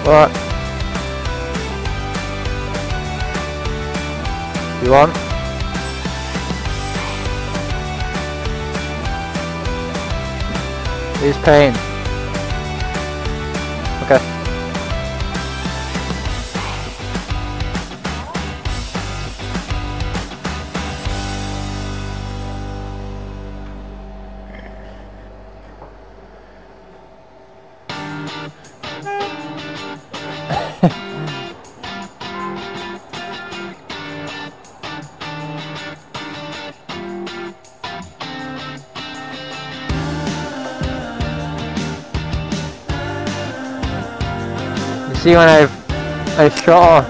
What? You want? Who's paying? Okay. See when I've shot off.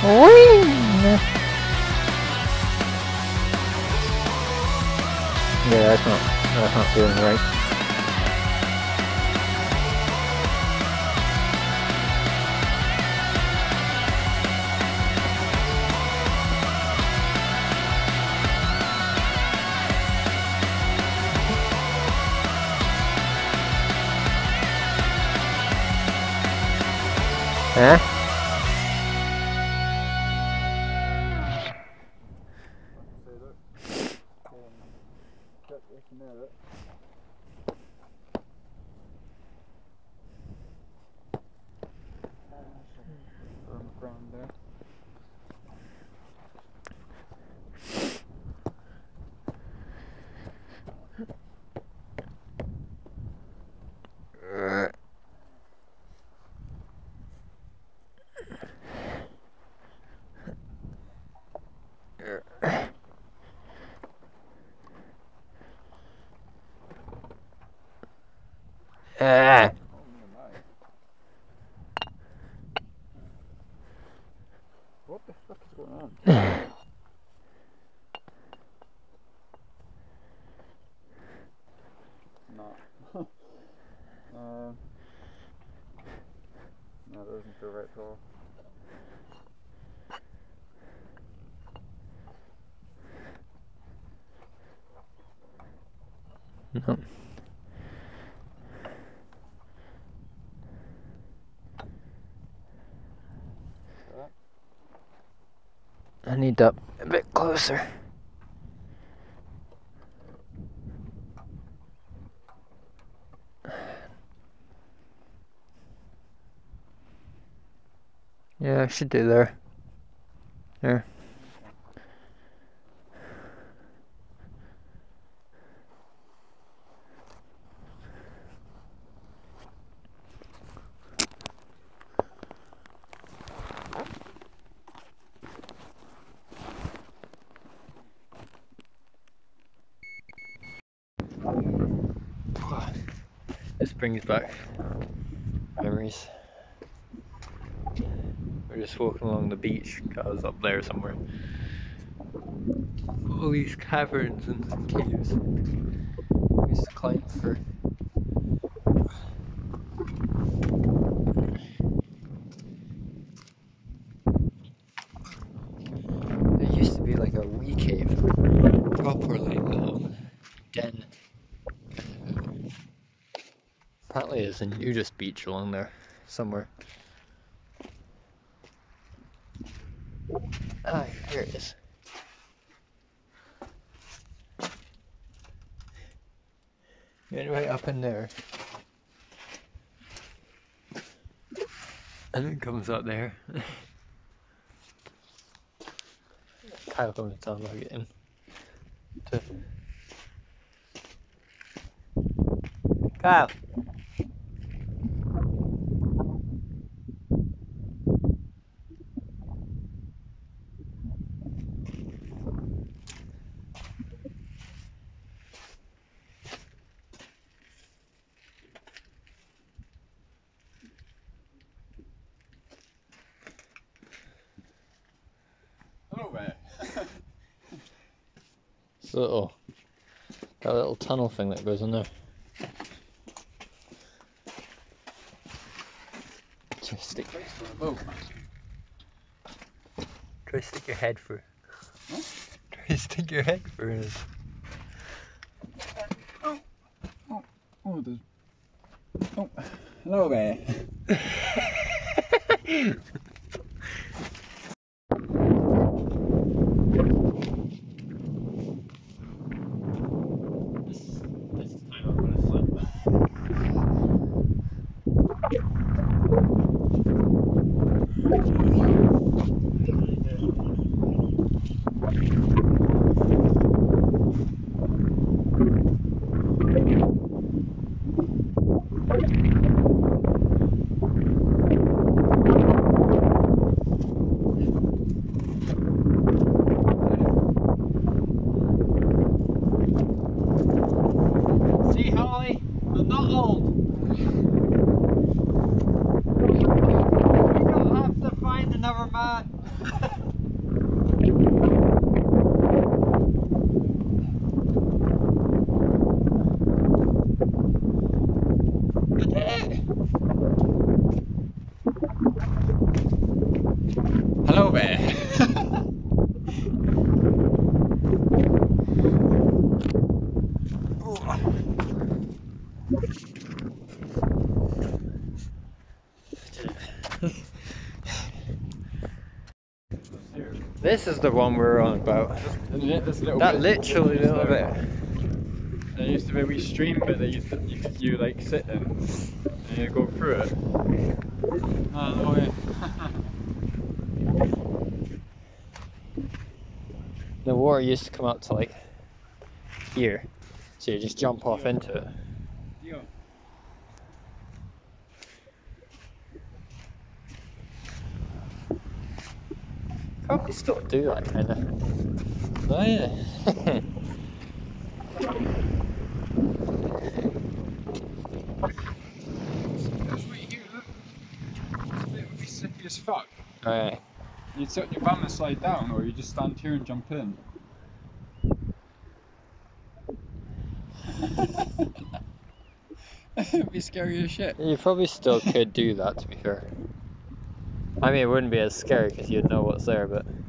Whee! Yeah, that's not feeling right. Huh? What the fuck is going on? No. No, that doesn't feel right at all. No. I need up a bit closer. Yeah, I should do there. There. This brings back memories. We're just walking along the beach. I was up there somewhere. All these caverns and caves. We used to climb for. There used to be like a wee cave, proper like little den. Apparently there's a nudist beach along there somewhere. Ah, here it is. Anyway, up in there. And it comes up there. Kyle comes down like it in. Kyle! Hello there. It's a little tunnel thing that goes in there. Try stick your head through. Huh? Try stick your head through it. Oh, there's... Oh, hello there. this is the one we're on about. This little That bit, literally just little there. bit. There used to be a wee stream bit that you like sit in and you go through it. Oh no way. The water used to come up to like here, so you just jump off into it. Yeah. Probably still do that kind of. Oh yeah. That's right here, look. This bit would be slippery as fuck. Alright. You'd sit on your bum and slide down, or you just stand here and jump in. It'd be scary as shit. You probably still could do that, to be fair. I mean, it wouldn't be as scary because you'd know what's there, but.